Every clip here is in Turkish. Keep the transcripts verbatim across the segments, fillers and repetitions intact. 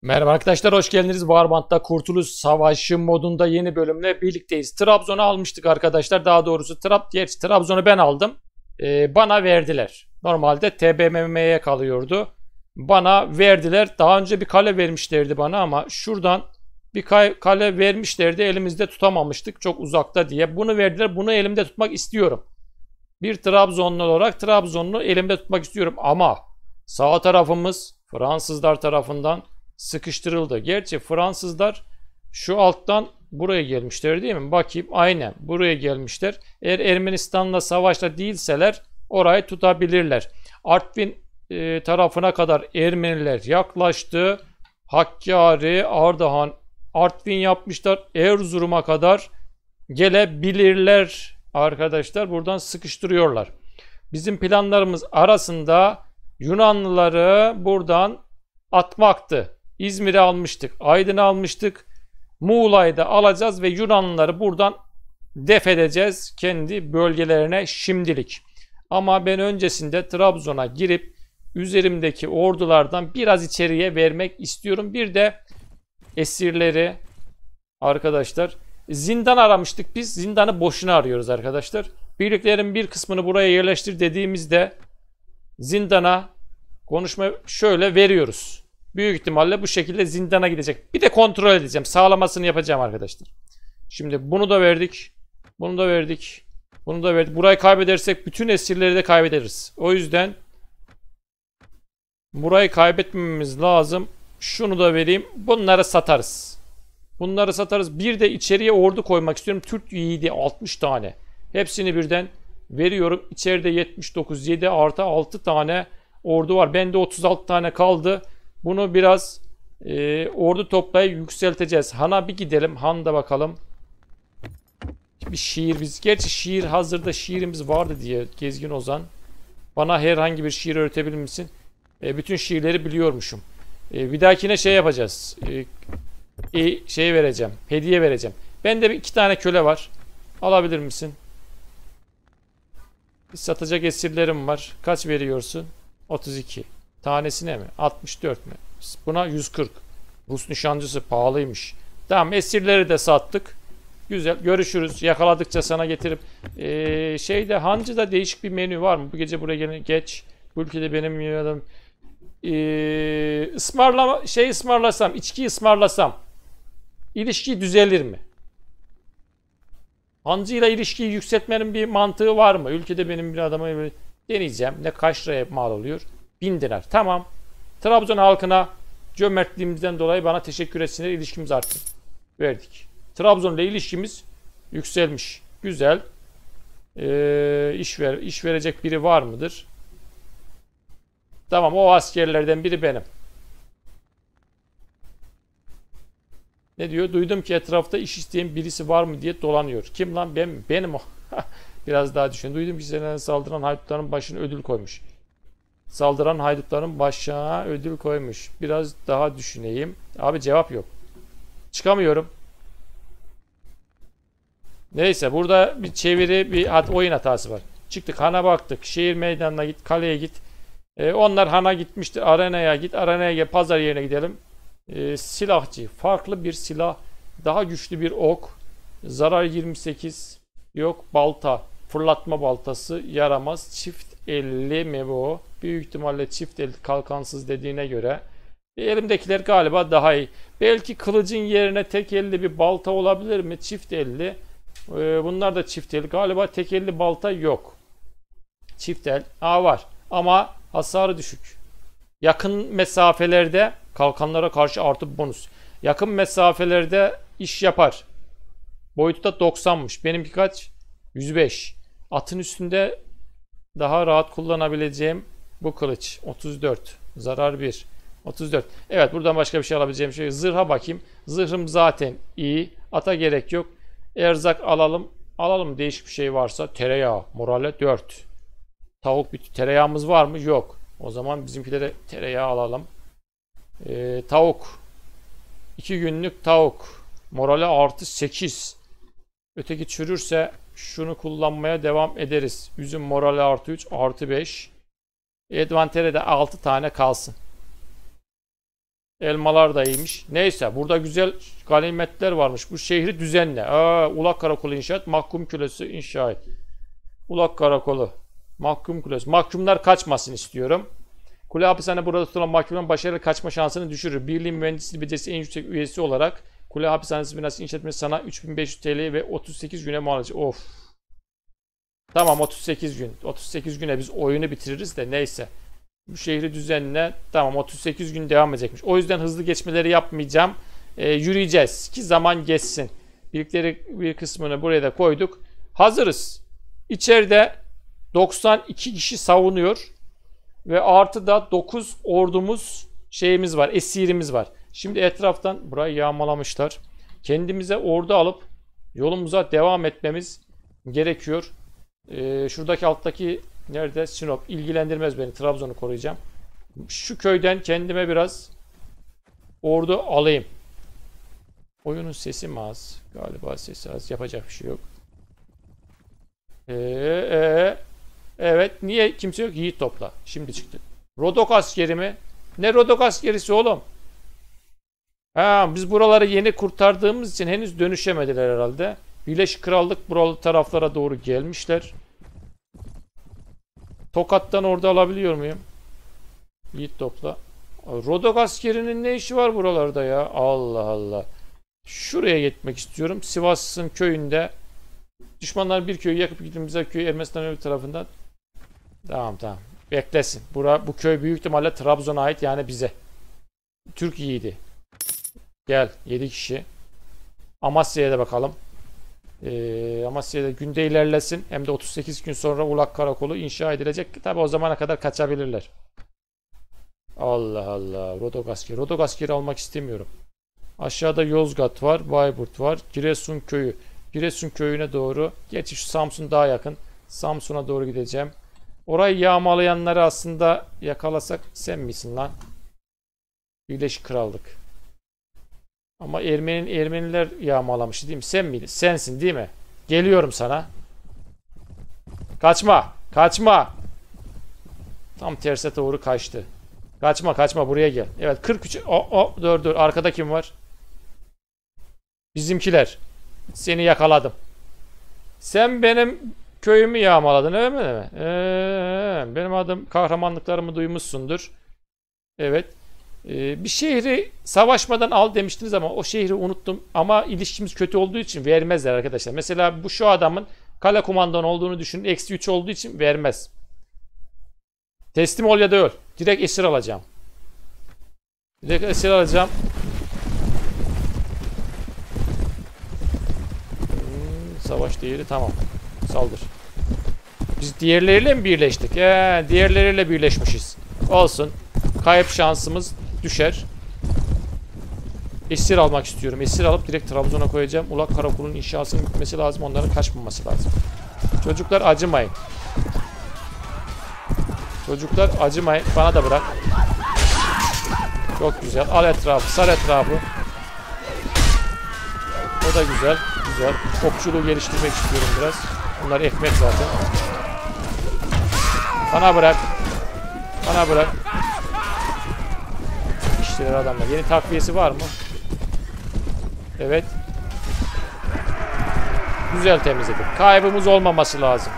Merhaba arkadaşlar, hoş geldiniz. Warband'da Kurtuluş Savaşı modunda yeni bölümle birlikteyiz. Trabzon'u almıştık arkadaşlar. Daha doğrusu Trab Gerçi Trabzon'u ben aldım. Ee, bana verdiler. Normalde T B M M'ye kalıyordu. Bana verdiler. Daha önce bir kale vermişlerdi bana ama şuradan bir kale vermişlerdi. Elimizde tutamamıştık. Çok uzakta diye. Bunu verdiler. Bunu elimde tutmak istiyorum. Bir Trabzonlu olarak Trabzon'u elimde tutmak istiyorum. Ama sağ tarafımız Fransızlar tarafından sıkıştırıldı. Gerçi Fransızlar şu alttan buraya gelmişler değil mi? Bakayım, aynen buraya gelmişler. Eğer Ermenistan'la savaşta değilseler orayı tutabilirler. Artvin e, tarafına kadar Ermeniler yaklaştı. Hakkari, Ardahan, Artvin yapmışlar. Erzurum'a kadar gelebilirler arkadaşlar. Buradan sıkıştırıyorlar. Bizim planlarımız arasında Yunanlıları buradan atmaktı. İzmir'i almıştık. Aydın'ı almıştık. Muğla'yı da alacağız ve Yunanlıları buradan def edeceğiz kendi bölgelerine şimdilik. Ama ben öncesinde Trabzon'a girip üzerimdeki ordulardan biraz içeriye vermek istiyorum. Bir de esirleri arkadaşlar, zindan aramıştık biz. Zindanı boşuna arıyoruz arkadaşlar. Birliklerin bir kısmını buraya yerleştir dediğimizde zindana konuşma şöyle veriyoruz. Büyük ihtimalle bu şekilde zindana gidecek. Bir de kontrol edeceğim. Sağlamasını yapacağım arkadaşlar. Şimdi bunu da verdik. Bunu da verdik. Bunu da verdik. Burayı kaybedersek bütün esirleri de kaybederiz. O yüzden burayı kaybetmememiz lazım. Şunu da vereyim. Bunları satarız. Bunları satarız. Bir de içeriye ordu koymak istiyorum. Türk yiğidi altmış tane. Hepsini birden veriyorum. İçeride yetmiş dokuz, yedi artı altı tane ordu var. Bende otuz altı tane kaldı. Bunu biraz e, ordu toplayıp yükselteceğiz. Han'a bir gidelim. Han'da bakalım. Bir şiir biz. Gerçi şiir hazırda şiirimiz vardı diye Gezgin Ozan. Bana herhangi bir şiir öğretebilir misin? E, bütün şiirleri biliyormuşum. E, bir dahakine şey yapacağız. E, e, şey vereceğim. Hediye vereceğim. Bende iki tane köle var. Alabilir misin? Satacak esirlerim var. Kaç veriyorsun? otuz iki. Tanesine mi? altmış dört mü? Buna yüz kırk. Rus nişancısı pahalıymış. Tamam, esirleri de sattık. Güzel. Görüşürüz. Yakaladıkça sana getirip ee, şeyde Hancı'da değişik bir menü var mı? Bu gece buraya gelin, geç. Bu ülkede benim yemeğim ee, ısmarlama şey ısmarlasam, içki ısmarlasam ilişki düzelir mi? Hancı ile ilişkiyi yükseltmenin bir mantığı var mı? Ülkede benim bir adama deneyeceğim. Ne kaç liraya mal oluyor? Bin dinar. Tamam. Trabzon halkına cömertliğimizden dolayı bana teşekkür etsinler. İlişkimiz arttı. Verdik. Trabzon ile ilişkimiz yükselmiş. Güzel. Ee, iş, ver, iş verecek biri var mıdır? Tamam, o askerlerden biri benim. Ne diyor? Duydum ki etrafta iş isteyen birisi var mı diye dolanıyor. Kim lan? Ben, benim o. Biraz daha düşün. Duydum ki sana saldıran haydutların başına ödül koymuş. Saldıran haydutların başına ödül koymuş. Biraz daha düşüneyim. Abi cevap yok. Çıkamıyorum. Neyse, burada bir çeviri, bir hat, oyun hatası var. Çıktık, Han'a baktık. Şehir meydanına git, kaleye git. Ee, onlar Han'a gitmiştir. Arenaya git. Arenaya gel. Pazar yerine gidelim. Ee, silahçı. Farklı bir silah. Daha güçlü bir ok. Zarar yirmi sekiz. Yok. Balta. Fırlatma baltası. Yaramaz. Çift elli mi bu? Büyük ihtimalle çift el kalkansız dediğine göre. E, elimdekiler galiba daha iyi. Belki kılıcın yerine tek elli bir balta olabilir mi? Çift elli. E, bunlar da çift el. Galiba tek elli balta yok. Çift el. Aa, var. Ama hasarı düşük. Yakın mesafelerde kalkanlara karşı artı bonus. Yakın mesafelerde iş yapar. Boyutu da doksanmış. Benimki kaç? yüz beş. Atın üstünde daha rahat kullanabileceğim bu kılıç. otuz dört. Zarar bir. otuz dört. Evet, buradan başka bir şey alabileceğim şey. Zırha bakayım. Zırhım zaten iyi. Ata gerek yok. Erzak alalım. Alalım, değişik bir şey varsa. Tereyağı. Morale dört. Tavuk bir tereyağımız var mı? Yok. O zaman bizimkilere tereyağı alalım. Ee, tavuk. iki günlük tavuk. Morale artı sekiz. Öteki çürürse şunu kullanmaya devam ederiz. Üzüm morale artı üç artı beş. Envantere de altı tane kalsın. Elmalar da iyiymiş. Neyse burada güzel ganimetler varmış. Bu şehri düzenle. Aa, Ulak Karakolu inşaat. Mahkum Kulesi inşa et. Ulak Karakolu. Mahkum Kulesi. Mahkumlar kaçmasın istiyorum. Kule hapishane burada tutulan mahkumların başarılı kaçma şansını düşürür. Birliğin mühendisliği becerisi en yüksek üyesi olarak kule hapishanesi binası inşa etmesi sana üç bin beş yüz T L ve otuz sekiz güne mal alacak. Of. Tamam otuz sekiz gün. otuz sekiz güne biz oyunu bitiririz de neyse. Bu şehri düzenle. Tamam otuz sekiz gün devam edecekmiş. O yüzden hızlı geçmeleri yapmayacağım. Ee, yürüyeceğiz ki zaman geçsin. Birlikleri bir kısmını buraya da koyduk. Hazırız. İçeride doksan iki kişi savunuyor. Ve artı da dokuz ordumuz şeyimiz var. Esirimiz var. Şimdi etraftan burayı yağmalamışlar. Kendimize ordu alıp yolumuza devam etmemiz gerekiyor. Ee, şuradaki alttaki nerede? Sinop. İlgilendirmez beni. Trabzon'u koruyacağım. Şu köyden kendime biraz ordu alayım. Oyunun sesi mi az? Galiba sesi az. Yapacak bir şey yok. Ee, ee, evet. Niye kimse yok? Yiğit topla. Şimdi çıktı. Rodok askeri mi? Ne Rodok askerisi oğlum? Ha, biz buraları yeni kurtardığımız için henüz dönüşemediler herhalde. Birleşik Krallık buralı taraflara doğru gelmişler. Tokat'tan orada alabiliyor muyum? Yiğit topla. Rodok askerinin ne işi var buralarda ya? Allah Allah. Şuraya gitmek istiyorum. Sivas'ın köyünde düşmanlar bir köyü yakıp gittiğimizde köy Ermenistan öbür tarafından. Tamam tamam. Beklesin. Bura, bu köy büyük ihtimalle Trabzon'a ait yani bize. Türk yiğidi. Gel. yedi kişi. Amasya'ya da bakalım. Ee, Amasya'da günde ilerlesin. Hem de otuz sekiz gün sonra Ulak Karakolu inşa edilecek. Tabi o zamana kadar kaçabilirler. Allah Allah. Rodok askeri. Rodok askeri almak istemiyorum. Aşağıda Yozgat var. Bayburt var. Giresun köyü. Giresun köyüne doğru. Gerçi şu Samsun daha yakın. Samsun'a doğru gideceğim. Orayı yağmalayanları aslında yakalasak sen misin lan? Birleşik Krallık. Ama Ermeni, Ermeniler yağmalamıştı değil mi? Sen miydin? Sensin değil mi? Geliyorum sana. Kaçma. Kaçma. Tam terse doğru kaçtı. Kaçma kaçma buraya gel. Evet kırk üç. O, o, dur dur. Arkada kim var? Bizimkiler. Seni yakaladım. Sen benim köyümü yağmaladın öyle mi? Ee, benim adım kahramanlıklarımı duymuşsundur. Evet. Ee, bir şehri savaşmadan al demiştiniz ama o şehri unuttum. Ama ilişkimiz kötü olduğu için vermezler arkadaşlar. Mesela bu şu adamın kale kumandan olduğunu düşünün. Eksi üç olduğu için vermez. Teslim ol ya da öl. Direkt esir alacağım. Direkt esir alacağım. Hmm, savaş değeri tamam. Saldır. Biz diğerleriyle mi birleştik? Ee, diğerleriyle birleşmişiz. Olsun. Kayıp şansımız düşer. Esir almak istiyorum. Esir alıp direkt Trabzon'a koyacağım. Ulak Karakol'un inşasının bitmesi lazım. Onların kaçmaması lazım. Çocuklar acımayın. Çocuklar acımayın. Bana da bırak. Çok güzel. Al etrafı. Sar etrafı. O da güzel. Güzel. Okçuluğu geliştirmek istiyorum biraz. Bunlar ekmek zaten. Bana bırak. Bana bırak. İşte adamlar. Yeni takviyesi var mı? Evet. Güzel temizledik. Kaybımız olmaması lazım.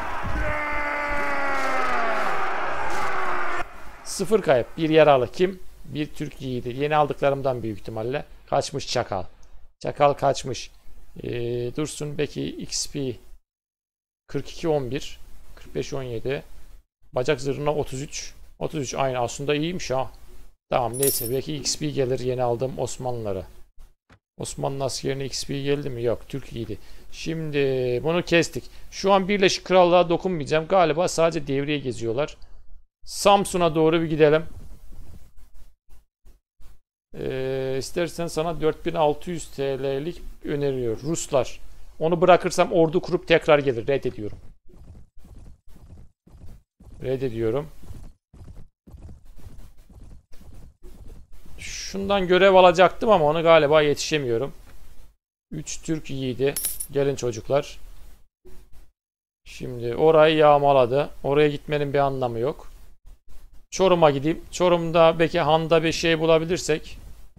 Sıfır kayıp. Bir yaralı. Kim? Bir Türk yiğidi. Yeni aldıklarımdan büyük ihtimalle. Kaçmış çakal. Çakal kaçmış. Ee, Dursun Beki X P kırk iki on bir kırk beş on yedi bacak zırhına otuz üç otuz üç aynı aslında iyiymiş ha. Tamam neyse belki X P gelir yeni aldığım Osmanlılara. Osmanlı askerine X P geldi mi? Yok. Türk iyiydi. Şimdi bunu kestik. Şu an Birleşik Krallığa dokunmayacağım. Galiba sadece devriye geziyorlar. Samsun'a doğru bir gidelim. Ee, istersen sana dört bin altı yüz T L'lik öneriyor. Ruslar. Onu bırakırsam ordu kurup tekrar gelir. Reddediyorum. Reddediyorum. Şundan görev alacaktım ama onu galiba yetişemiyorum. üç Türk yiğidi. Gelin çocuklar. Şimdi orayı yağmaladı. Oraya gitmenin bir anlamı yok. Çorum'a gideyim. Çorum'da belki Han'da bir şey bulabilirsek.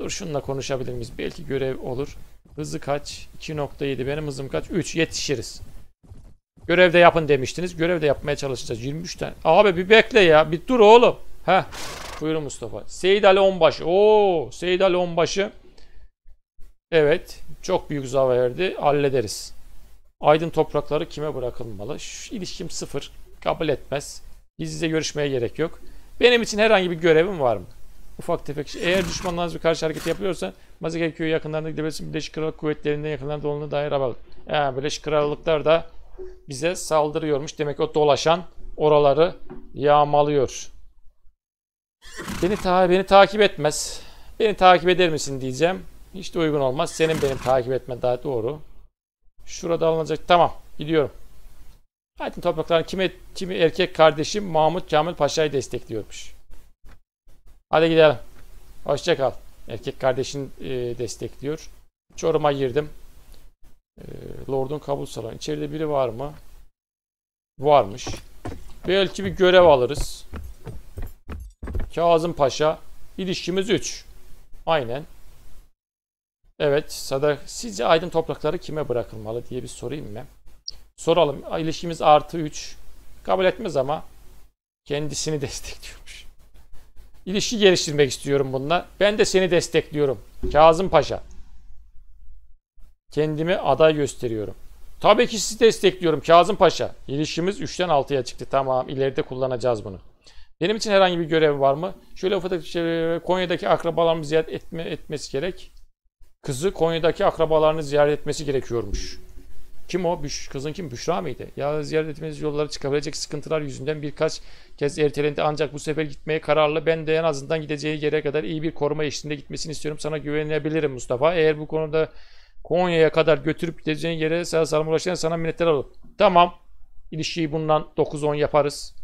Dur şununla konuşabilir miyiz? Belki görev olur. Hızı kaç? iki nokta yedi. Benim hızım kaç? üç. Yetişiriz. Görevde yapın demiştiniz. Görevde yapmaya çalışacağız. yirmi üç tane. Abi bir bekle ya. Bir dur oğlum. Heh. Buyurun Mustafa. Seyit Ali Onbaşı. Oo, Seyit Ali Onbaşı. Evet. Çok büyük zarar verdi. Hallederiz. Aydın toprakları kime bırakılmalı? Şu ilişkim sıfır. Kabul etmez. Yüz yüze görüşmeye gerek yok. Benim için herhangi bir görevim var mı? Ufak tefek şey. Eğer düşmanlarınız bir karşı hareket yapıyorsa Mazike köyü yakınlarında gidebilirsin. Birleşik Krallık kuvvetlerinin yakınlarında olduğuna dair haber. Yani Birleşik Krallıklar da bize saldırıyormuş. Demek ki o dolaşan oraları yağmalıyor. Beni, ta beni takip etmez. Beni takip eder misin diyeceğim. Hiç de uygun olmaz. Senin benim takip etmen daha doğru. Şurada alınacak. Tamam. Gidiyorum. Aydın toprakların kimi, kimi erkek kardeşim Mahmut Kamil Paşa'yı destekliyormuş. Hadi gidelim. Hoşça kal. Erkek kardeşin e, destekliyor. Çorum'a girdim. E, Lord'un kabul salonu. İçeride biri var mı? Varmış. Belki bir görev alırız. Kazım Paşa. İlişkimiz üç. Aynen. Evet. Sadak. Sizce Aydın toprakları kime bırakılmalı diye bir sorayım mı? Soralım. İlişkimiz artı üç. Kabul etmez ama kendisini destekliyormuş. İlişki geliştirmek istiyorum bununla. Ben de seni destekliyorum. Kazım Paşa. Kendimi aday gösteriyorum. Tabii ki sizi destekliyorum Kazım Paşa. İlişkimiz üçten altıya çıktı. Tamam, ileride kullanacağız bunu. Benim için herhangi bir görev var mı? Şöyle ufak şey, Konya'daki akrabalarımı ziyaret etme, etmesi gerek. Kızı Konya'daki akrabalarını ziyaret etmesi gerekiyormuş. Kim o? Büş, kızın kim? Büşra mıydı? Ya ziyaret etmeniz yolları çıkabilecek sıkıntılar yüzünden birkaç kez ertelendi. Ancak bu sefer gitmeye kararlı. Ben de en azından gideceği yere kadar iyi bir koruma eşliğinde gitmesini istiyorum. Sana güvenebilirim Mustafa. Eğer bu konuda Konya'ya kadar götürüp gideceğin yere sağ salim ulaşırsan sana minnettar olurum. Tamam. İlişkiyi bundan dokuz on yaparız.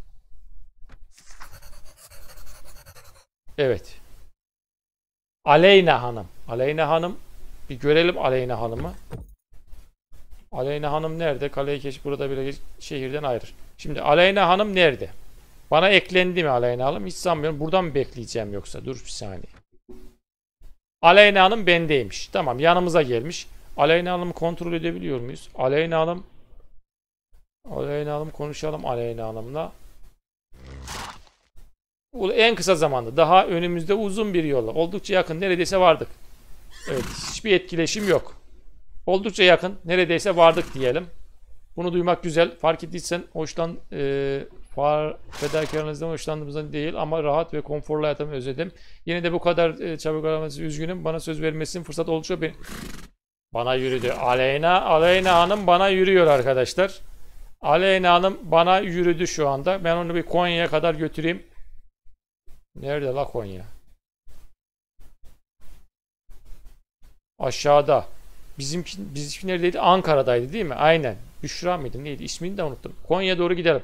Evet. Aleyna Hanım. Aleyna Hanım. Bir görelim Aleyna Hanım'ı. Aleyna Hanım nerede? Kaleyi keş burada bile şehirden ayrır. Şimdi Aleyna Hanım nerede? Bana eklendi mi Aleyna Hanım? Hiç sanmıyorum. Buradan mı bekleyeceğim yoksa? Dur bir saniye. Aleyna Hanım bendeymiş. Tamam, yanımıza gelmiş. Aleyna Hanım'ı kontrol edebiliyor muyuz? Aleyna Hanım. Aleyna Hanım konuşalım Aleyna Hanım'la. En kısa zamanda. Daha önümüzde uzun bir yolla. Oldukça yakın. Neredeyse vardık. Evet. Hiçbir etkileşim yok. Oldukça yakın. Neredeyse vardık diyelim. Bunu duymak güzel. Fark ettiysen hoşlan e, far, fedakarlığınızdan hoşlandığımızdan değil ama rahat ve konforlu hayatımı özledim. Yine de bu kadar e, çabuk araması üzgünüm. Bana söz vermesinin fırsat oldukça ben... Bana yürüdü. Aleyna, Aleyna Hanım bana yürüyor arkadaşlar. Aleyna Hanım bana yürüdü şu anda. Ben onu bir Konya'ya kadar götüreyim. Nerede la Konya? Aşağıda. Bizimki, bizimki neredeydi? Ankara'daydı değil mi? Aynen. Büşra mıydı? Neydi? İsmini de unuttum. Konya'ya doğru gidelim.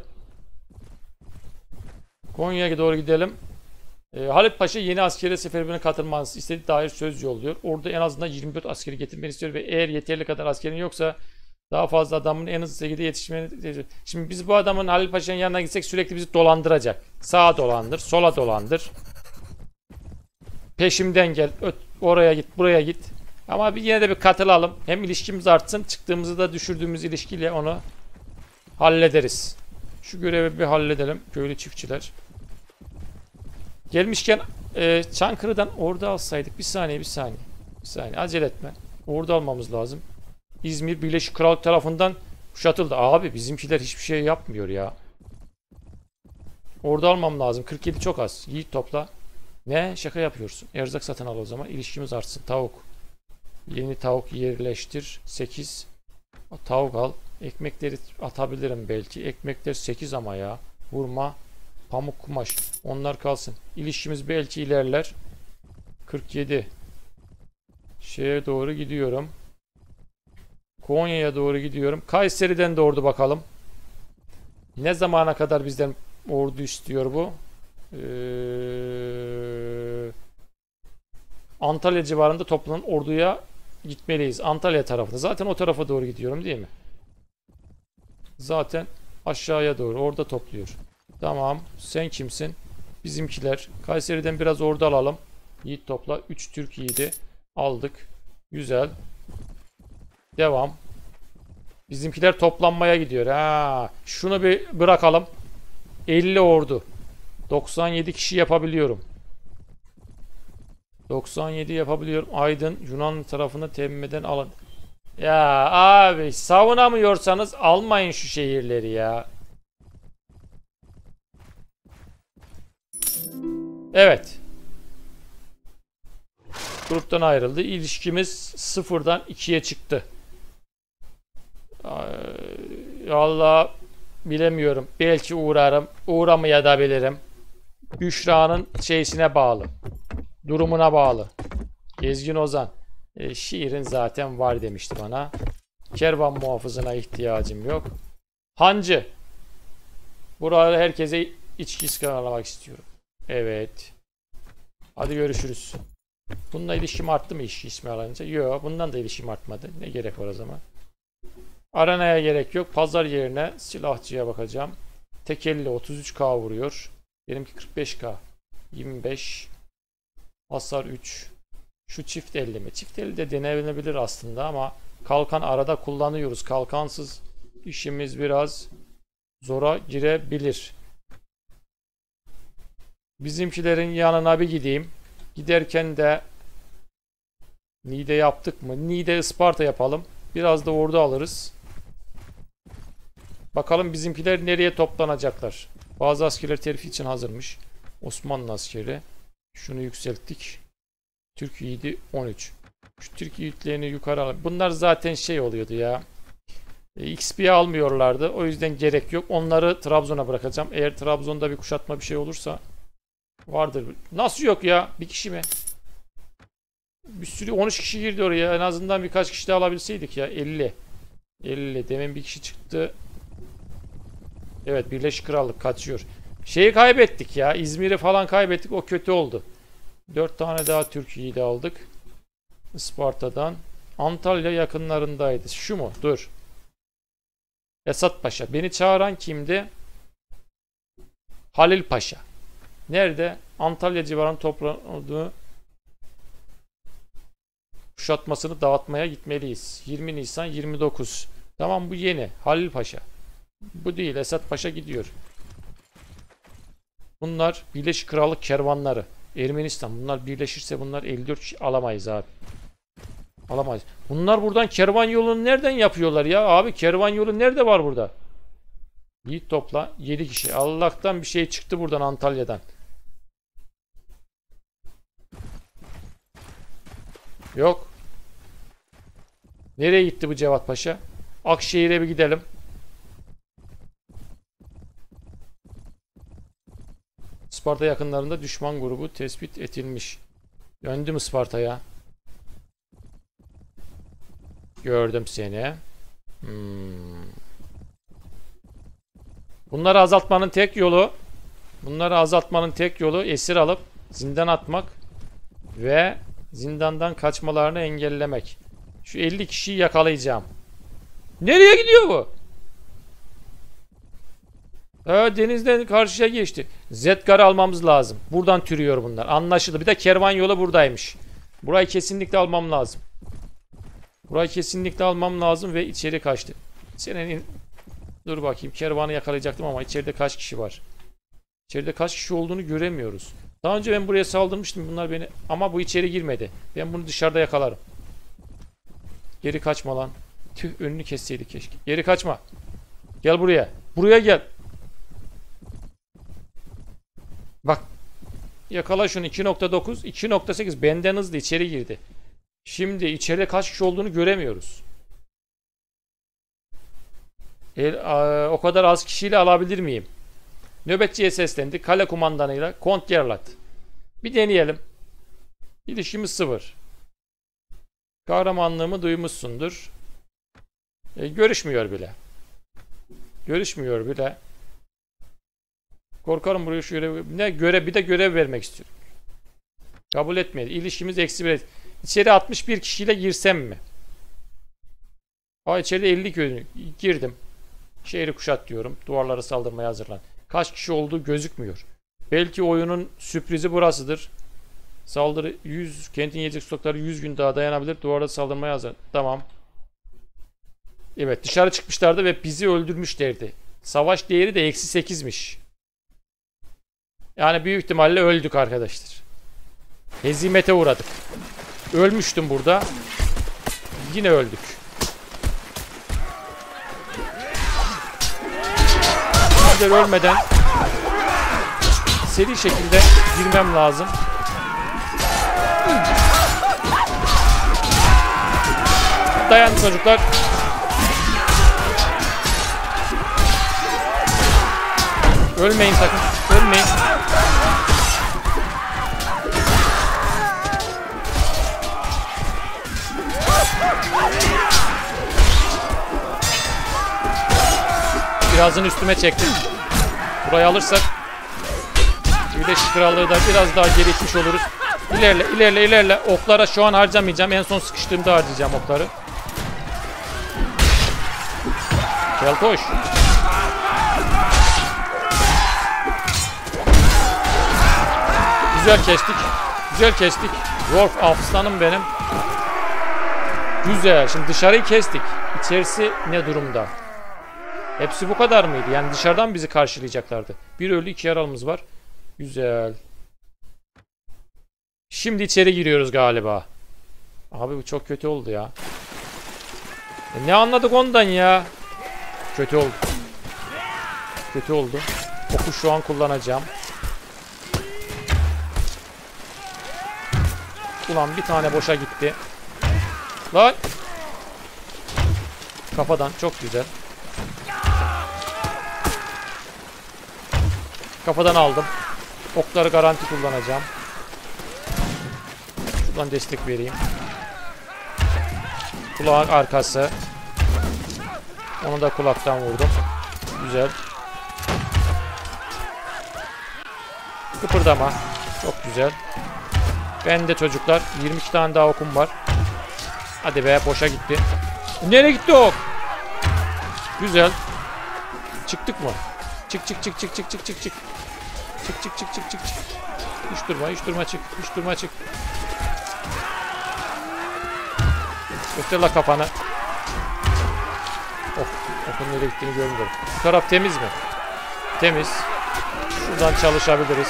Konya'ya doğru gidelim. Ee, Halit Paşa yeni askeri seferberine katılmanızı istediği dair söz yolluyor. Orada en azından yirmi dört askeri getirmeni istiyor ve eğer yeterli kadar askerin yoksa daha fazla adamın en hızlı şekilde yetişmeni... Şimdi biz bu adamın Halit Paşa'nın yanına gitsek sürekli bizi dolandıracak. Sağa dolandır, sola dolandır. Peşimden gel, öt, oraya git, buraya git. Ama bir, yine de bir katılalım. Hem ilişkimiz artsın, çıktığımızı da düşürdüğümüz ilişkiyle onu hallederiz. Şu görevi bir halledelim. Köylü çiftçiler. Gelmişken e, Çankırı'dan orada alsaydık. Bir saniye, bir saniye. Bir saniye, acele etme. Orada almamız lazım. İzmir Birleşik Krallık tarafından kuşatıldı. Abi bizimkiler hiçbir şey yapmıyor ya. Orada almam lazım. kırk yedi çok az. Yiğit topla. Ne? Şaka yapıyorsun. Erzak satın al o zaman. İlişkimiz artsın. Tavuk. Yeni tavuk yerleştir. sekiz. Tavuk al. Ekmekleri atabilirim belki. Ekmekler sekiz ama ya. Vurma. Pamuk kumaş. Onlar kalsın. İlişkimiz belki ilerler. kırk yedi. Şeye doğru gidiyorum. Konya'ya doğru gidiyorum. Kayseri'den de ordu bakalım. Ne zamana kadar bizden ordu istiyor bu? Ee, Antalya civarında toplanan orduya gitmeliyiz. Antalya tarafında. Zaten o tarafa doğru gidiyorum değil mi? Zaten aşağıya doğru. Orada topluyor. Tamam. Sen kimsin? Bizimkiler. Kayseri'den biraz ordu alalım. Yiğit topla. üç Türk yiğidi aldık. Güzel. Devam. Bizimkiler toplanmaya gidiyor. Ha, şunu bir bırakalım. elli ordu. doksan yedi kişi yapabiliyorum. doksan yedi yapabiliyorum. Aydın Yunan tarafını temmiden alın. Ya abi savunamıyorsanız almayın şu şehirleri ya. Evet. Gruptan ayrıldı. İlişkimiz sıfırdan ikiye çıktı. Vallahi bilemiyorum. Belki uğrarım. Uğramaya da bilirim. Büşra'nın şeysine bağlı. Durumuna bağlı. Gezgin Ozan. E, şiirin zaten var demişti bana. Kervan muhafızına ihtiyacım yok. Hancı. Burada herkese içki ısmarlamak istiyorum. Evet. Hadi görüşürüz. Bununla ilişkim arttı mı içki ısmarlayınca? Yok. Bundan da ilişkim artmadı. Ne gerek var o zaman? Arenaya gerek yok. Pazar yerine silahçıya bakacağım. Tekelli otuz üç K vuruyor. Benimki kırk beş K. yirmi beş. Hasar üç. Şu çift elli mi? Çift elli de denenebilir aslında ama kalkan arada kullanıyoruz. Kalkansız işimiz biraz zora girebilir. Bizimkilerin yanına bir gideyim. Giderken de Niğde yaptık mı? Niğde Isparta yapalım. Biraz da ordu alırız. Bakalım bizimkiler nereye toplanacaklar. Bazı askerler terfi için hazırmış. Osmanlı askeri. Şunu yükselttik. Türk yiğidi on üç. Şu Türk yiğitlerini yukarı alalım. Bunlar zaten şey oluyordu ya. E, X P almıyorlardı. O yüzden gerek yok. Onları Trabzon'a bırakacağım. Eğer Trabzon'da bir kuşatma bir şey olursa vardır. Nasıl yok ya? Bir kişi mi? Bir sürü on üç kişi girdi oraya. En azından birkaç kişi de alabilseydik ya. elli. elli. Demin bir kişi çıktı. Evet, Birleşik Krallık kaçıyor. Şeyi kaybettik ya. İzmir'i falan kaybettik. O kötü oldu. dört tane daha Türk yiğidi aldık. Isparta'dan. Antalya yakınlarındaydı. Şu mu? Dur. Esat Paşa. Beni çağıran kimdi? Halil Paşa. Nerede? Antalya civarının topladığı kuşatmasını dağıtmaya gitmeliyiz. yirmi Nisan yirmi dokuz. Tamam, bu yeni. Halil Paşa. Bu değil. Esat Paşa gidiyor. Bunlar Birleşik Krallık kervanları. Ermenistan. Bunlar birleşirse bunlar elli dört kişi alamayız abi. Alamayız. Bunlar buradan kervan yolunu nereden yapıyorlar ya? Abi kervan yolu nerede var burada? Yiğit topla. yedi kişi. Allah'tan bir şey çıktı buradan Antalya'dan. Yok. Nereye gitti bu Cevat Paşa? Akşehir'e bir gidelim. Isparta yakınlarında düşman grubu tespit edilmiş. Döndüm Isparta'ya. Gördüm seni. Hmm. Bunları azaltmanın tek yolu Bunları azaltmanın tek yolu esir alıp zindan atmak ve zindandan kaçmalarını engellemek. Şu elli kişiyi yakalayacağım. Nereye gidiyor bu? Ha, denizden karşıya geçti. Zedgar'ı almamız lazım. Buradan türüyor bunlar. Anlaşıldı. Bir de kervan yolu buradaymış. Burayı kesinlikle almam lazım. Burayı kesinlikle almam lazım ve içeri kaçtı. Senin dur bakayım, kervanı yakalayacaktım ama içeride kaç kişi var? İçeride kaç kişi olduğunu göremiyoruz. Daha önce ben buraya saldırmıştım. Bunlar beni ama bu içeri girmedi. Ben bunu dışarıda yakalarım. Geri kaçma lan. Tüh, önünü kesseydik keşke. Geri kaçma. Gel buraya. Buraya gel. Bak. Yakala şunu. iki nokta dokuz. iki nokta sekiz benden hızlı içeri girdi. Şimdi içeride kaç kişi olduğunu göremiyoruz. El, a, o kadar az kişiyle alabilir miyim? Nöbetçiye seslendi. Kale kumandanıyla Kont Gerlat. Bir deneyelim. İlişkimiz sıfır. Kahramanlığımı duymuşsundur. E, görüşmüyor bile. Görüşmüyor bile. Korkarım buraya şu görev, ne görev, bir de görev vermek istiyorum. Kabul etmedi. İlişkimiz eksi bir. İçeri altmış bir kişiyle girsem mi? Aa, içeride elli köyü girdim. Şehri kuşat diyorum. Duvarlara saldırmaya hazırlan. Kaç kişi olduğu gözükmüyor. Belki oyunun sürprizi burasıdır. Saldırı yüz. Kentin yiyecek stokları yüz gün daha dayanabilir. Duvara saldırmaya hazır. Tamam. Evet, dışarı çıkmışlardı ve bizi öldürmüşlerdi. Savaş değeri de eksi sekizmiş. Yani büyük ihtimalle öldük arkadaşlar. Hezimete uğradık. Ölmüştüm burada. Yine öldük. Güzel, ölmeden seri şekilde girmem lazım. Dayan çocuklar. Ölmeyin sakın. Ölmeyin. Birazını üstüme çektim. Burayı alırsak Birleşik Krallığı da biraz daha geri itmiş oluruz. İlerle, ilerle, ilerle. Oklara şu an harcamayacağım. En son sıkıştığımda harcayacağım okları. Gel koş. Güzel kestik. Güzel kestik. Wolf aslanım benim. Güzel. Şimdi dışarıyı kestik. İçerisi ne durumda? Hepsi bu kadar mıydı? Yani dışarıdan bizi karşılayacaklardı. Bir ölü, iki yaralımız var. Güzel. Şimdi içeri giriyoruz galiba. Abi bu çok kötü oldu ya. E ne anladık ondan ya? Kötü oldu. Kötü oldu. Oku şu an kullanacağım. Ulan bir tane boşa gitti. Lan. Kafadan çok güzel. Kafadan aldım. Okları garanti kullanacağım. Şuradan destek vereyim. Kulağın arkası. Onu da kulaktan vurdum. Güzel. Kıpırdama. Çok güzel. Ben de çocuklar. yirmi iki tane daha okum var. Hadi be, boşa gitti. Nereye gitti ok? Güzel. Çıktık mı? Çık çık çık çık çık çık çık çık. Çık çık çık çık çık çık. Hiç durma, hiç durma, çık. Hiç durma, çık. Göster la kafanı. Ok, okun nereye gittiğini görmüyorum. Bu taraf temiz mi? Temiz. Şuradan çalışabiliriz.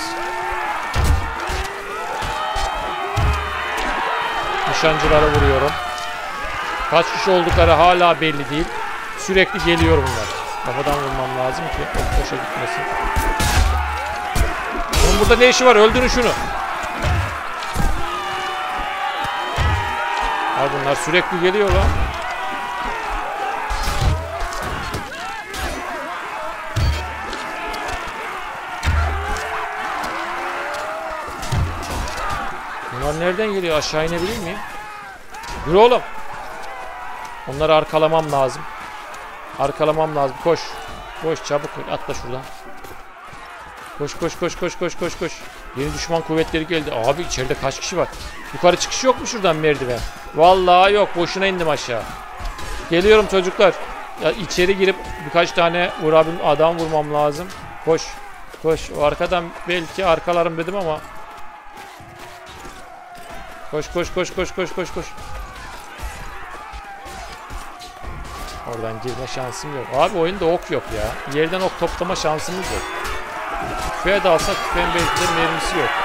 Nişancılara vuruyorum. Kaç kişi oldukları hala belli değil. Sürekli geliyor bunlar. Kafadan vurmam lazım ki ok boşa gitmesin. Onun burada ne işi var? Öldürün şunu. Abi bunlar sürekli geliyor lan. Bunlar nereden geliyor? Aşağı inebilir miyim? Dur oğlum. Onları arkalamam lazım. Arkalamam lazım. Koş. Koş çabuk. Atla şuradan. Koş koş koş koş koş koş koş. Yeni düşman kuvvetleri geldi. Abi içeride kaç kişi var? Yukarı çıkış yok mu şuradan merdiven? Vallahi yok. Boşuna indim aşağı. Geliyorum çocuklar. Ya içeri girip birkaç tane vurabildim. Adam vurmam lazım. Koş. Koş. O arkadan belki arkalarım dedim ama. Koş koş koş koş koş koş koş. Oradan girme şansım yok. Abi oyunda ok yok ya. Yerden ok toplama şansımız yok. Tüfeğe de alsak tüfeğin belki de mermisi yok.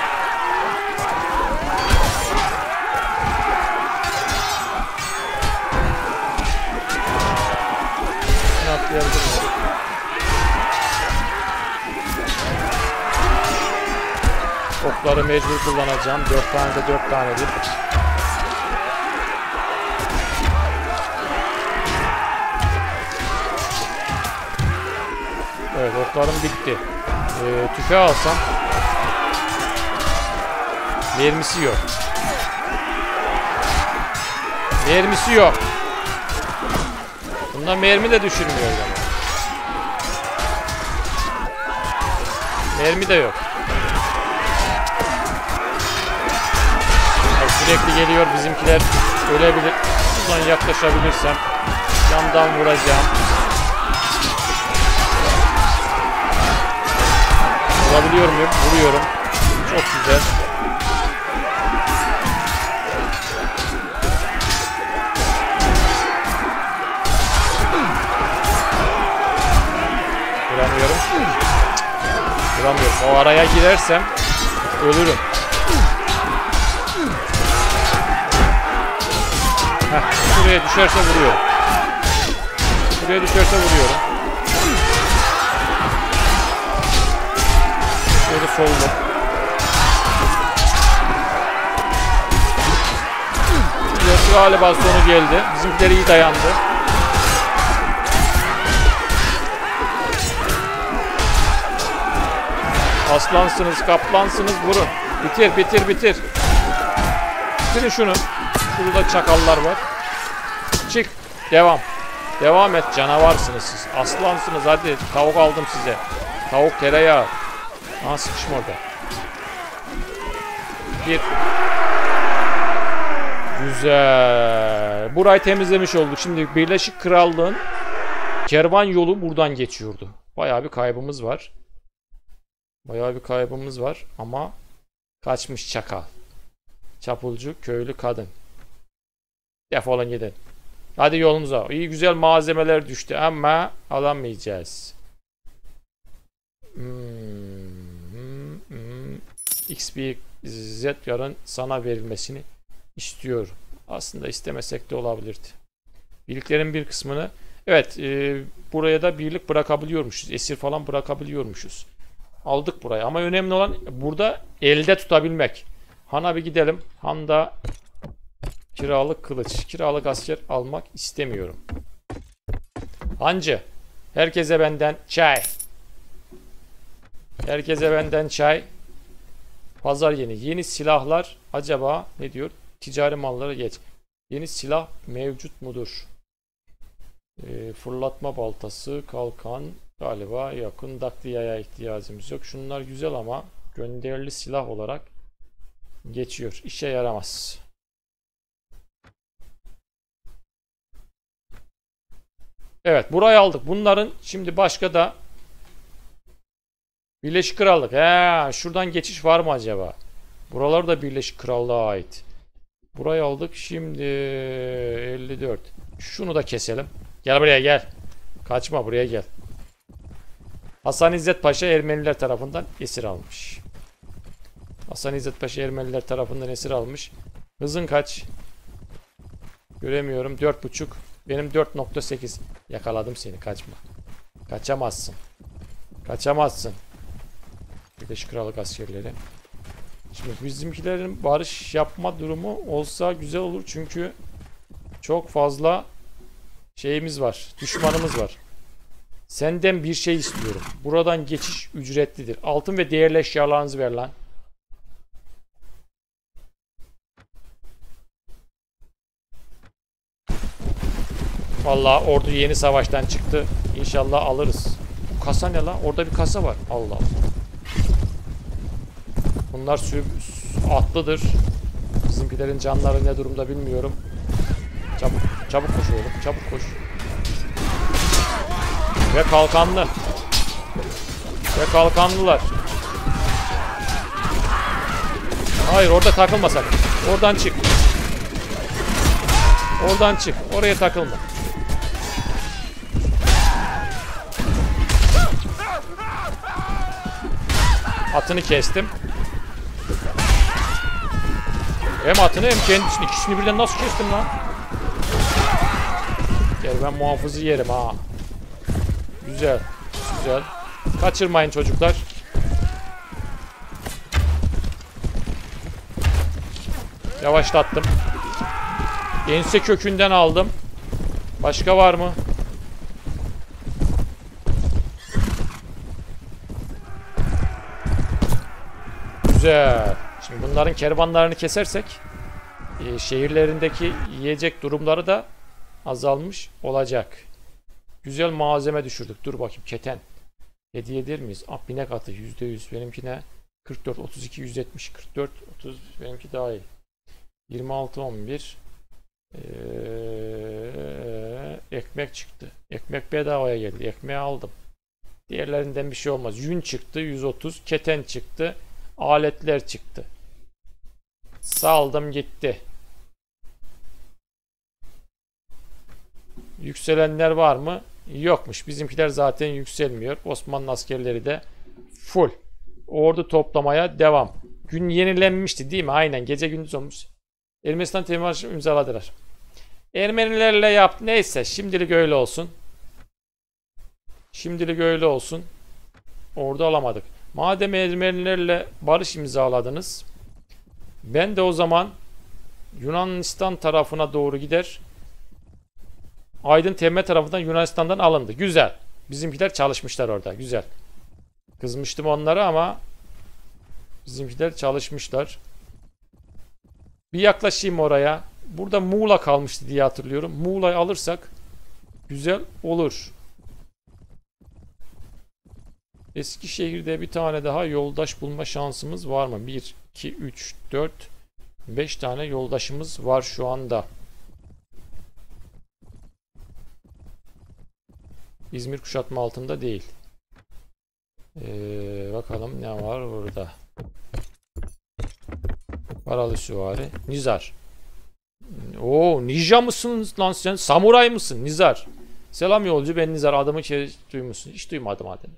Ne atlayabiliriz? Okları mecbur kullanacağım. Dört tane de dört tanedir. Evet, oklarım bitti. Ee, tüfeği alsam mermisi yok. Mermisi yok. Bundan mermi de düşürmüyor yani. Mermi de yok. Yani sürekli geliyor bizimkiler. Ölebilir. Buradan yaklaşabilirsem yandan vuracağım. Vurabiliyor muyum? Vuruyorum. Çok güzel. O araya girersem ölürüm. Heh, şuraya düşerse vuruyorum. Şuraya düşerse vuruyorum. Şöyle solda. Burası galiba sonu geldi. Bizimkiler iyi dayandı. Aslansınız, kaplansınız, vurun. Bitir, bitir, bitir. Bitirin şunu. Şurada çakallar var. Çık. Devam. Devam et. Canavarsınız siz. Aslansınız hadi. Tavuk aldım size. Tavuk tereyağı. Aha sıkışma orada. Bir. Güzel. Burayı temizlemiş olduk. Şimdi Birleşik Krallığın kervan yolu buradan geçiyordu. Bayağı bir kaybımız var. Bayağı bir kaybımız var ama kaçmış çakal. Çapulcu köylü kadın. Defolun gidin. Hadi yolumuza. İyi güzel malzemeler düştü ama alamayacağız. Hmm, hmm, hmm. X P Z yarın sana verilmesini istiyorum. Aslında istemesek de olabilirdi. Birliklerin bir kısmını evet e, buraya da birlik bırakabiliyormuşuz. Esir falan bırakabiliyormuşuz. Aldık burayı ama önemli olan burada elde tutabilmek. Han'a bir gidelim. Han'da kiralık kılıç, kiralık asker almak istemiyorum. Hancı, herkese benden çay. Herkese benden çay. Pazar yeni. Yeni silahlar acaba ne diyor? Ticari mallara geç. Yeni silah mevcut mudur? E, fırlatma baltası, kalkan galiba yakın dakliyaya ihtiyacımız yok. Şunlar güzel ama gönderili silah olarak geçiyor. İşe yaramaz. Evet burayı aldık. Bunların şimdi başka da Birleşik Krallık. He, şuradan geçiş var mı acaba? Buralar da Birleşik Krallığa ait. Burayı aldık. Şimdi elli dört. Şunu da keselim. Gel buraya gel. Kaçma buraya gel. Hasan İzzet Paşa Ermeniler tarafından esir almış. Hasan İzzet Paşa Ermeniler tarafından esir almış. Hızın kaç? Göremiyorum. dört buçuk. Benim dört nokta sekiz. Yakaladım seni. Kaçma. Kaçamazsın. Kaçamazsın. Birleşik Krallık askerleri. Şimdi bizimkilerin barış yapma durumu olsa güzel olur. Çünkü çok fazla şeyimiz var. Düşmanımız var. Senden bir şey istiyorum. Buradan geçiş ücretlidir. Altın ve değerli eşyalarınızı ver lan. Vallahi ordu yeni savaştan çıktı. İnşallah alırız. Bu kasa ne lan? Orada bir kasa var. Allah. Bunlar atlıdır. Bizimkilerin canları ne durumda bilmiyorum. Çabuk, çabuk koş oğlum. Çabuk koş. Ve kalkanlı. Ve kalkanlılar. Hayır orada takılmasak. Oradan çık. Oradan çık. Oraya takılma. Atını kestim. Hem atını hem kendisini. İkisini birden nasıl kestim lan? Gel ben muhafızı yerim ha. Güzel. Güzel. Kaçırmayın çocuklar. Yavaşlattım. Ense kökünden aldım. Başka var mı? Güzel. Şimdi bunların kervanlarını kesersek e, şehirlerindeki yiyecek durumları da azalmış olacak. Güzel malzeme düşürdük. Dur bakayım keten. Hediye eder miyiz? Ah, binek atı yüzde yüz. Benimkine kırk dört, otuz iki, yüz yetmiş, kırk dört, otuz. Benimki daha iyi. yirmi altı, on bir. Ee, ekmek çıktı. Ekmek bedavaya geldi. Ekmeği aldım. Diğerlerinden bir şey olmaz. Yün çıktı. yüz otuz. Keten çıktı. Aletler çıktı. Saldım gitti. Yükselenler var mı? Yokmuş. Bizimkiler zaten yükselmiyor. Osmanlı askerleri de full. ordu toplamaya devam. Gün yenilenmişti değil mi? Aynen. Gece gündüz olmuş. Ermenistan temin imzaladılar. Ermenilerle yap. Neyse. Şimdilik öyle olsun. Şimdilik öyle olsun. Ordu alamadık. Madem Ermenilerle barış imzaladınız, ben de o zaman Yunanistan tarafına doğru gider. Aydın Temme tarafından Yunanistan'dan alındı. Güzel. Bizimkiler çalışmışlar orada. Güzel. Kızmıştım onlara ama bizimkiler çalışmışlar. Bir yaklaşayım oraya. Burada Muğla kalmıştı diye hatırlıyorum. Muğla'yı alırsak güzel olur. Eskişehir'de bir tane daha yoldaş bulma şansımız var mı? bir, iki, üç, dört, beş tane yoldaşımız var şu anda. İzmir kuşatma altında değil. Ee, bakalım ne var burada. Paralı süvari. Nizar. Oo, ninja mısın lan sen? Samuray mısın? Nizar. Selam yolcu, ben Nizar. Adımı hiç duymuşsun. Hiç duymadım adını.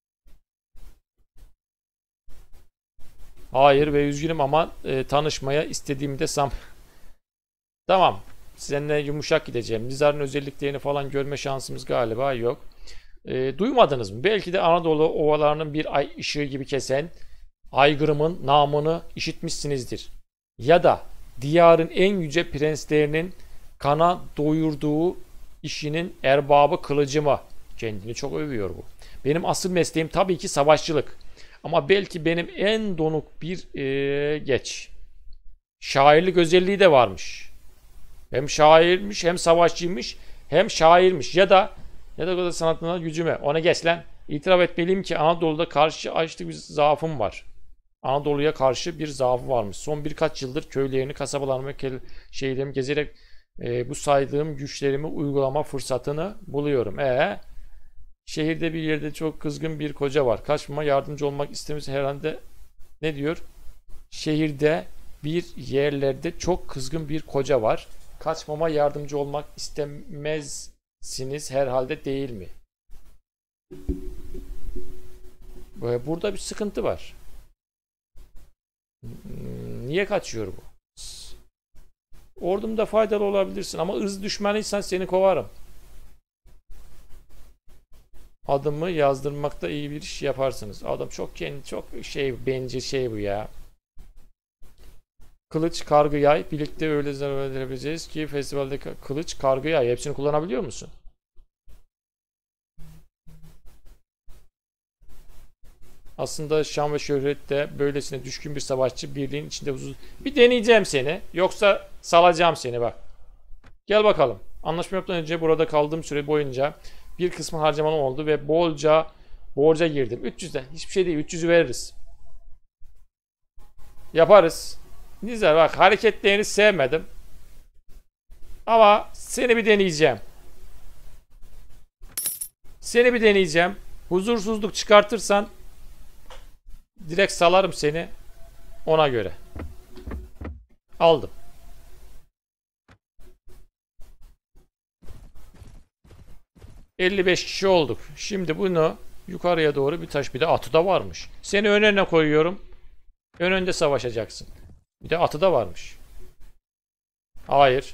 Hayır ve üzgünüm ama e, tanışmaya istediğimde sam... Tamam. Seninle yumuşak gideceğim. Nizar'ın özelliklerini falan görme şansımız galiba yok. E, duymadınız mı? Belki de Anadolu ovalarının bir ay ışığı gibi kesen aygırımın namını işitmişsinizdir. Ya da diyarın en yüce prenslerinin kana doyurduğu işinin erbabı kılıcı mı? Kendini çok övüyor bu. Benim asıl mesleğim tabii ki savaşçılık. Ama belki benim en donuk bir ee, geç. Şairlik özelliği de varmış. Hem şairmiş, hem savaşçıymış, hem şairmiş. Ya da ya da, da sanatına gücüme. Ona geç lan. İtiraf etmeliyim ki Anadolu'da karşı açtık bir zaafım var. Anadolu'ya karşı bir zaafı varmış. Son birkaç yıldır köylerini, kasabalarımı, şehirlerimi gezerek e, bu saydığım güçlerimi uygulama fırsatını buluyorum. E şehirde bir yerde çok kızgın bir koca var. Kaçmama yardımcı olmak istemesi herhalde ne diyor? Şehirde bir yerlerde çok kızgın bir koca var. Kaçmama yardımcı olmak istemezsiniz herhalde değil mi? Burada bir sıkıntı var. Niye kaçıyor bu? Ordumda faydalı olabilirsin ama ırz düşmanıysan seni kovarım. Adımı yazdırmakta iyi bir iş yaparsınız. Adam çok kendi çok şey bencil şey bu ya. Kılıç, kargı, yay birlikte öyle zarar verebileceğiz ki festivalde kılıç, kargı, yay hepsini kullanabiliyor musun? Aslında şan ve şöhrette böylesine düşkün bir savaşçı birliğin içinde huzur... Bir deneyeceğim seni. Yoksa salacağım seni bak. Gel bakalım. Anlaşma yapmadan önce burada kaldığım süre boyunca bir kısmı harcamam oldu ve bolca borca girdim. üç yüzden. Hiçbir şey değil. üç yüzü veririz. Yaparız. Nizar bak hareketlerini sevmedim. Ama seni bir deneyeceğim. Seni bir deneyeceğim. Huzursuzluk çıkartırsan direkt salarım seni. Ona göre. Aldım. elli beş kişi olduk. Şimdi bunu yukarıya doğru bir taş, bir de atı da varmış. Seni ön önüne koyuyorum. Ön önde savaşacaksın. Bir de atı da varmış. Hayır.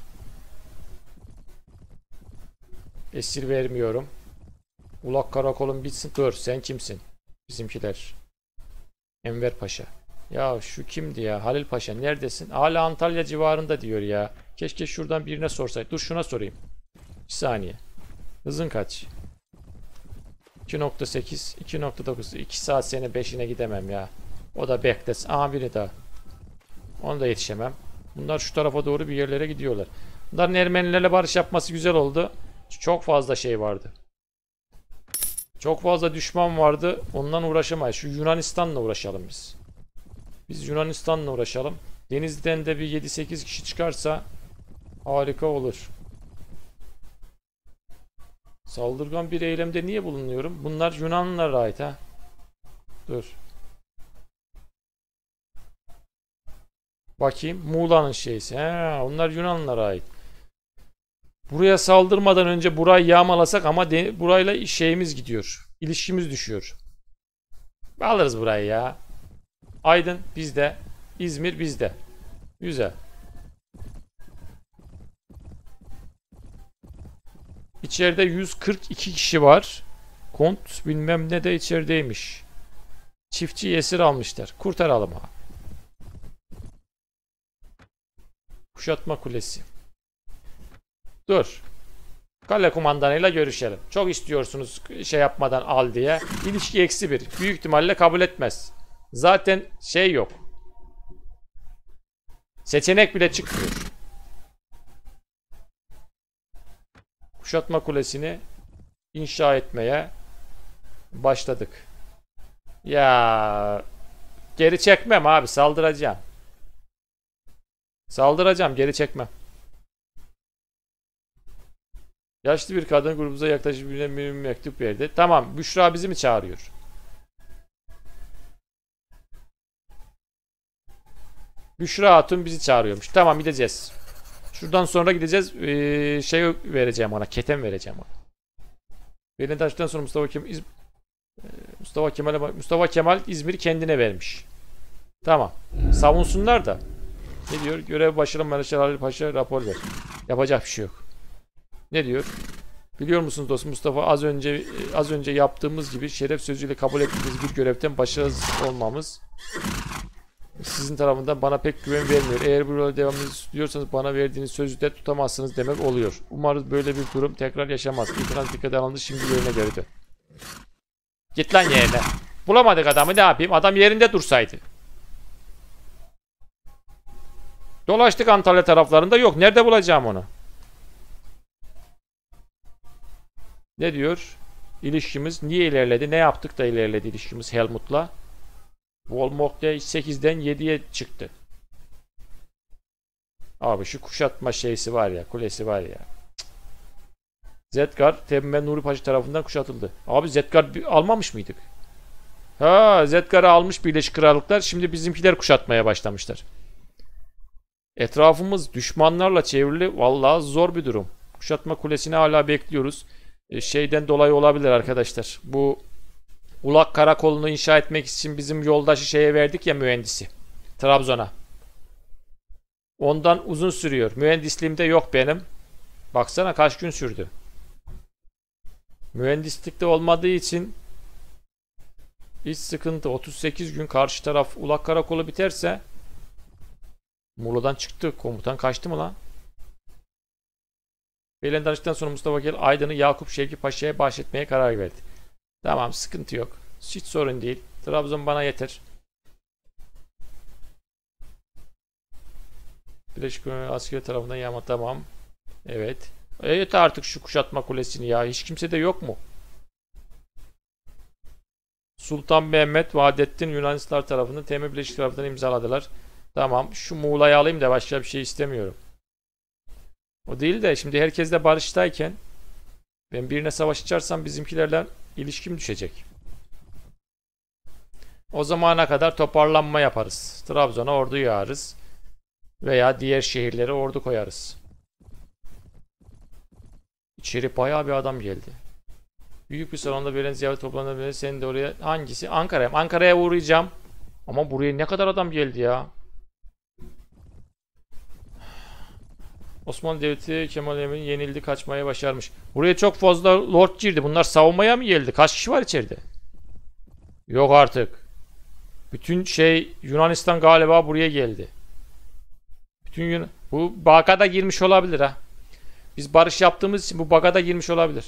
Esir vermiyorum. Ulak karakolun bitsin. Dur sen kimsin? Bizimkiler. Enver Paşa. Ya şu kimdi ya? Halil Paşa neredesin? Hala Antalya civarında diyor ya. Keşke şuradan birine sorsaydı. Dur şuna sorayım. Bir saniye. Hızın kaç? iki nokta sekiz, iki nokta dokuz. iki saat sene beşine gidemem ya. O da beklesin. Aha biri daha. Onu da yetişemem. Bunlar şu tarafa doğru bir yerlere gidiyorlar. Bunların Ermenilerle barış yapması güzel oldu. Çok fazla şey vardı. Çok fazla düşman vardı. Ondan uğraşamayız. Şu Yunanistan'la uğraşalım biz. Biz Yunanistan'la uğraşalım. Denizden de bir yedi sekiz kişi çıkarsa harika olur. Saldırgan bir eylemde niye bulunuyorum? Bunlar Yunanlılara ait ha. Dur. Bakayım. Muğla'nın şeysi. He, onlar Yunanlılara ait. Buraya saldırmadan önce burayı yağmalasak ama de, burayla şeyimiz gidiyor. İlişkimiz düşüyor. Alırız burayı ya. Aydın bizde. İzmir bizde. Güzel. İçeride yüz kırk iki kişi var. Kont bilmem ne de içerideymiş. Çiftçi esir almışlar. Kurtaralım ha. Kuşatma kulesi. Dur. Kale kumandanıyla görüşelim. Çok istiyorsunuz şey yapmadan al diye. İlişki eksi bir. Büyük ihtimalle kabul etmez. Zaten şey yok. Seçenek bile çıkmıyor. Kuşatma kulesini inşa etmeye başladık. Ya geri çekmem abi, saldıracağım. Saldıracağım, geri çekmem. Yaşlı bir kadın grubumuza yaklaşık bir, bir mektup verdi. Tamam, Büşra bizi mi çağırıyor? Büşra Hatun bizi çağırıyormuş. Tamam, gideceğiz. Şuradan sonra gideceğiz. Ee, şey vereceğim ona. Keten vereceğim ona. Belirli taştan sonra Mustafa Kemal İz... Mustafa Kemal Mustafa Kemal İzmir'i kendine vermiş. Tamam. Savunsunlar da. Ne diyor? Görev başarılı Maraşar Halil Paşa rapor ver. Yapacak bir şey yok. Ne diyor? Biliyor musunuz dostum, Mustafa az önce az önce yaptığımız gibi şeref sözüyle kabul ettiğimiz bir görevden başarısız olmamız sizin tarafından bana pek güven vermiyor. Eğer burada devam ediyorsanız bana verdiğiniz sözü de tutamazsınız demek oluyor. Umarız böyle bir durum tekrar yaşamaz. İtiraz dikkate alındı, şimdi yerine geri dön. Git lan yerine. Bulamadık adamı, ne yapayım? Adam yerinde dursaydı. Dolaştık Antalya taraflarında, yok. Nerede bulacağım onu? Ne diyor? İlişkimiz niye ilerledi? Ne yaptık da ilerledi ilişkimiz Helmut'la? Volmok'ta sekizden yediye çıktı. Abi şu kuşatma şeysi var ya, kulesi var ya. Zedgar Temmel Nuri Paşa tarafından kuşatıldı. Abi Zedgar almamış mıydık? Ha, Zedgar'ı almış Birleşik Krallıklar. Şimdi bizimkiler kuşatmaya başlamışlar. Etrafımız düşmanlarla çevrili. Vallahi zor bir durum. Kuşatma kulesini hala bekliyoruz. E, şeyden dolayı olabilir arkadaşlar. Bu Ulak Karakolu'nu inşa etmek için bizim yoldaşı şeye verdik ya, mühendisi. Trabzon'a. Ondan uzun sürüyor. Mühendisliğimde yok benim. Baksana kaç gün sürdü. Mühendislikte olmadığı için hiç sıkıntı. otuz sekiz gün karşı taraf Ulak Karakolu biterse Muğla'dan çıktı. Komutan kaçtı mı lan? Beylen danıştıktan sonra Mustafa Kemal Aydın'ı Yakup Şevki Paşa'ya bahşetmeye karar verdi. Tamam, sıkıntı yok. Hiç sorun değil. Trabzon bana yeter. Birleşik askeri tarafından yağma, tamam. Evet. Evet artık şu kuşatma kulesini ya. Hiç kimse de yok mu? Sultan Mehmet, Vahdettin Yunanistan tarafından Temel Birleşik tarafından imzaladılar. Tamam. Şu Muğla'yı alayım da başka bir şey istemiyorum. O değil de şimdi herkesle barıştayken ben birine savaş açarsam bizimkilerle ilişkim düşecek. O zamana kadar toparlanma yaparız. Trabzon'a ordu yağarız. Veya diğer şehirlere ordu koyarız. İçeri bayağı bir adam geldi. Büyük bir salonda verilen ziyaret toplanabilir. Senin de oraya hangisi? Ankara'ya. Ankara'ya uğrayacağım. Ama buraya ne kadar adam geldi ya. Osmanlı Devleti Kemal Emin yenildi, kaçmaya başarmış. Buraya çok fazla lord girdi. Bunlar savunmaya mı geldi? Kaç kişi var içeride? Yok artık. Bütün şey Yunanistan galiba buraya geldi. Bütün Yun bu Bagada girmiş olabilir ha. Biz barış yaptığımız için bu Bagada girmiş olabilir.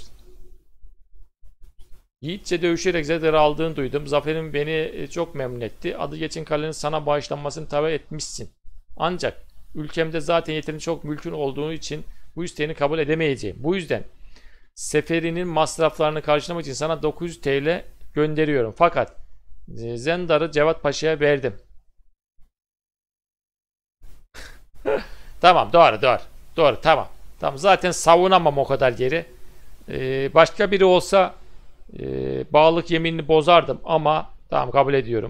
Yiğitçe dövüşerek Zeddar'ı aldığını duydum. Zaferin beni çok memnun etti. Adı geçen kalenin sana bağışlanmasını tabi etmişsin. Ancak ülkemde zaten yeterince çok mülkün olduğu için bu isteğini kabul edemeyeceğim. Bu yüzden seferinin masraflarını karşılamak için sana dokuz yüz T L gönderiyorum. Fakat Zendar'ı Cevat Paşa'ya verdim. Tamam, doğru doğru. Doğru, tamam. Tamam, zaten savunamam o kadar geri. Ee, başka biri olsa e, bağlılık yeminini bozardım ama tamam, kabul ediyorum.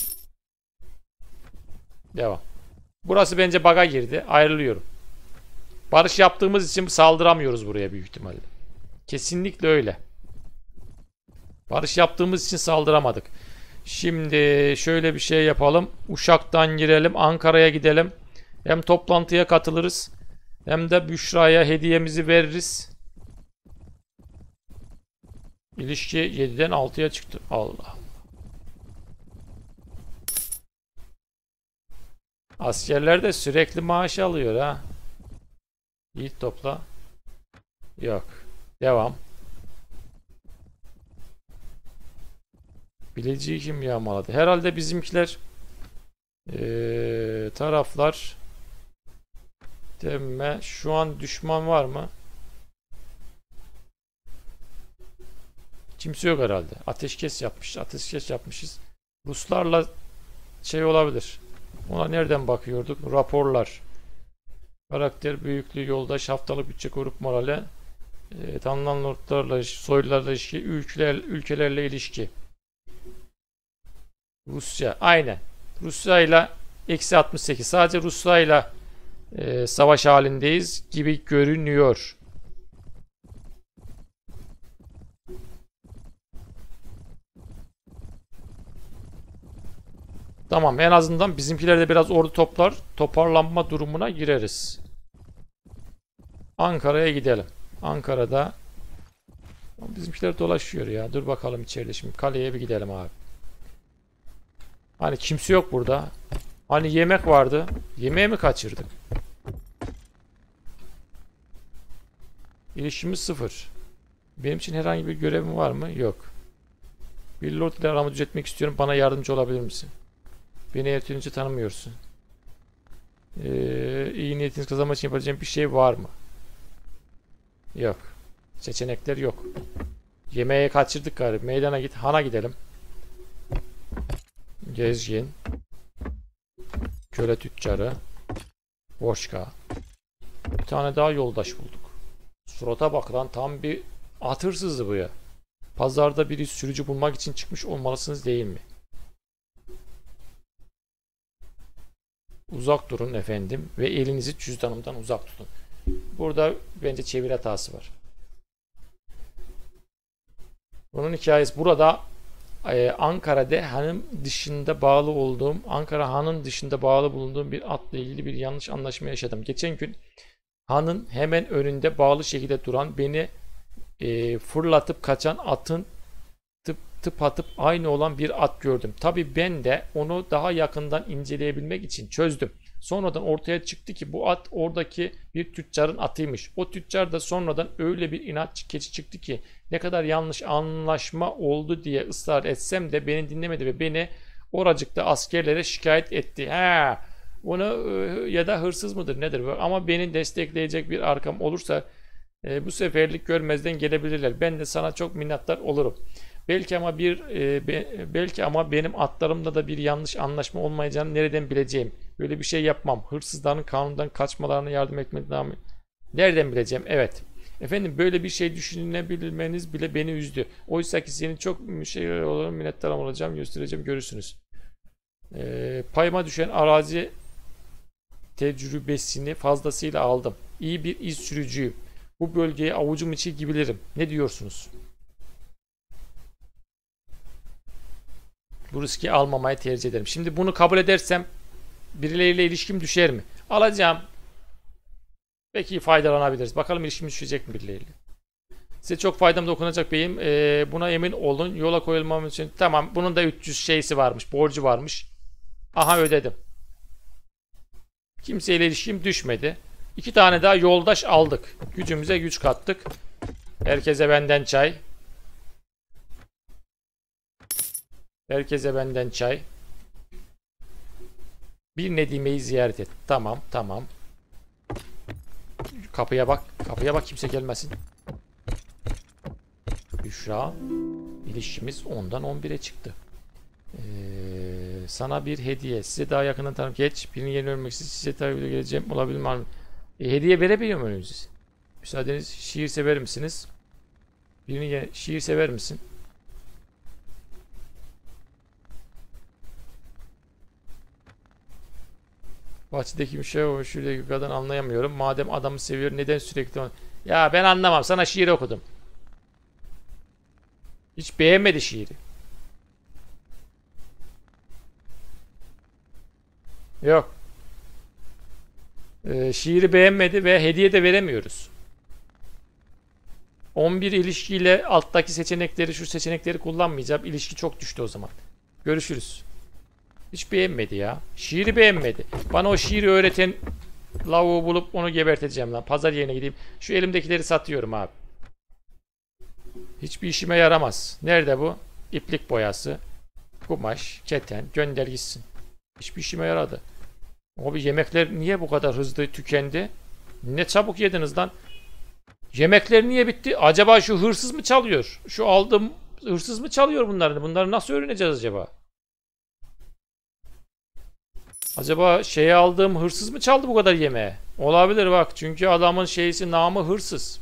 Devam. Burası bence baga girdi. Ayrılıyorum. Barış yaptığımız için saldıramıyoruz buraya büyük ihtimalle. Kesinlikle öyle. Barış yaptığımız için saldıramadık. Şimdi şöyle bir şey yapalım. Uşak'tan girelim. Ankara'ya gidelim. Hem toplantıya katılırız. Hem de Büşra'ya hediyemizi veririz. İlişki yediden altıya çıktı. Allah. Askerler de sürekli maaş alıyor ha. Yiğit topla. Yok. Devam. Bileciği kim yağmaladı? Herhalde bizimkiler ee, taraflar deme. Şu an düşman var mı? Kimse yok herhalde. Ateşkes yapmış. Ateşkes yapmışız. Ruslarla şey olabilir. Ona nereden bakıyorduk? Raporlar. Karakter büyüklüğü, yoldaş, haftalık bütçe, grup morali, e, tanınan lordlarla, soylularla ilişki, ülkeler, ülkelerle ilişki. Rusya. Aynen. Rusya ile eksi altmış sekiz. Sadece Rusya ile e, savaş halindeyiz gibi görünüyor. Tamam, en azından bizimkiler de biraz ordu toplar, toparlanma durumuna gireriz. Ankara'ya gidelim. Ankara'da bizimkiler dolaşıyor ya. Dur bakalım içeride şimdi. Kaleye bir gidelim abi. Hani kimse yok burada. Hani yemek vardı. Yemeği mi kaçırdık? İlişkimiz sıfır. Benim için herhangi bir görevim var mı? Yok. Bir lord ile aramı düzeltmek istiyorum. Bana yardımcı olabilir misin? Beni yeterince tanımıyorsun. Ee, iyi niyetiniz kazanmak için yapacağım bir şey var mı? Yok. Seçenekler yok. Yemeği kaçırdık galiba. Meydana git. Han'a gidelim. Gezgin. Köle tüccarı. Boşka. Bir tane daha yoldaş bulduk. Surata bak lan, tam bir at hırsızı bu ya. Pazarda bir sürücü bulmak için çıkmış olmalısınız değil mi? Uzak durun efendim ve elinizi cüzdanımdan uzak tutun. Burada bence çeviri hatası var. Bunun hikayesi burada e, Ankara'da hanım dışında bağlı olduğum, Ankara hanın dışında bağlı bulunduğum bir atla ilgili bir yanlış anlaşma yaşadım. Geçen gün hanın hemen önünde bağlı şekilde duran, beni e, fırlatıp kaçan atın tıp tıp atıp aynı olan bir at gördüm. Tabii ben de onu daha yakından inceleyebilmek için çözdüm. Sonradan ortaya çıktı ki bu at oradaki bir tüccarın atıymış. O tüccar da sonradan öyle bir inatçı keçi çıktı ki ne kadar yanlış anlaşma oldu diye ısrar etsem de beni dinlemedi ve beni oracıkta askerlere şikayet etti. He, bunu ya da hırsız mıdır nedir bu? Ama beni destekleyecek bir arkam olursa e, bu seferlik görmezden gelebilirler. Ben de sana çok minnettar olurum. Belki ama bir e, be, belki ama benim atlarımda da bir yanlış anlaşma olmayacağını nereden bileceğim? Böyle bir şey yapmam. Hırsızların kanundan kaçmalarına yardım etmeden nereden bileceğim? Evet. Efendim, böyle bir şey düşünebilmeniz bile beni üzdü. Oysa ki senin çok şey olarak minnettarım olacağım, göstereceğim, görürsünüz. E, payıma düşen arazi tecrübesini fazlasıyla aldım. İyi bir iz sürücüyüm. Bu bölgeye avucum içi gibilirim. Ne diyorsunuz? Bu riski almamayı tercih ederim. Şimdi bunu kabul edersem birileriyle ilişkim düşer mi? Alacağım. Peki faydalanabiliriz. Bakalım ilişkimiz düşecek mi birileriyle? Size çok faydam dokunacak beyim. Ee, buna emin olun. Yola koyulmam için. Tamam. Bunun da üç yüz şeysi varmış. Borcu varmış. Aha, ödedim. Kimseyle ilişkim düşmedi. İki tane daha yoldaş aldık. Gücümüze güç kattık. Herkese benden çay. Herkese benden çay. Bir Nedime'yi ziyaret et. Tamam, tamam. Kapıya bak. Kapıya bak, kimse gelmesin. Büşra. İlişkimiz ondan on bire çıktı. Ee, sana bir hediye. Size daha yakından tanım. Geç. Birinin yerini ölmek için size tabii geleceğim. Olabilir mi? E, hediye verebiliyor muyum siz? Müsaadeniz, şiir sever misiniz? Birini şiir sever misin? Bahçedeki bir şey o, şuradaki kadın anlayamıyorum. Madem adamı seviyor, neden sürekli onu... Ya ben anlamam. Sana şiir okudum. Hiç beğenmedi şiiri. Yok. Ee, şiiri beğenmedi ve hediye de veremiyoruz. on bir ilişkiyle alttaki seçenekleri, şu seçenekleri kullanmayacağım. İlişki çok düştü o zaman. Görüşürüz. Hiç beğenmedi ya. Şiiri beğenmedi. Bana o şiiri öğreten lavuğu bulup onu geberteceğim lan. Pazar yerine gideyim. Şu elimdekileri satıyorum abi. Hiçbir işime yaramaz. Nerede bu? İplik boyası. Kumaş, keten. Gönder gitsin. Hiçbir işime yaradı. Abi yemekler niye bu kadar hızlı tükendi? Ne çabuk yediniz lan. Yemekler niye bitti? Acaba şu hırsız mı çalıyor? Şu aldığım hırsız mı çalıyor bunları? Bunları nasıl öğreneceğiz acaba? Acaba şeye aldığım hırsız mı çaldı bu kadar yemeğe? Olabilir bak. Çünkü adamın şeysi namı hırsız.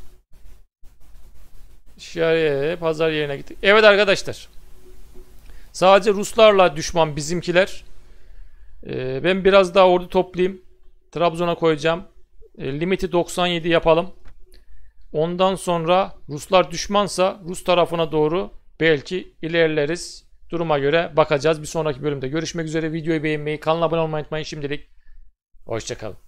Şöyle pazar yerine gittik. Evet arkadaşlar. Sadece Ruslarla düşman bizimkiler. Ee, ben biraz daha ordu toplayayım. Trabzon'a koyacağım. E, limiti doksan yedi yapalım. Ondan sonra Ruslar düşmansa Rus tarafına doğru belki ilerleriz. Duruma göre bakacağız. Bir sonraki bölümde görüşmek üzere. Videoyu beğenmeyi, kanala abone olmayı unutmayın şimdilik. Hoşça kalın.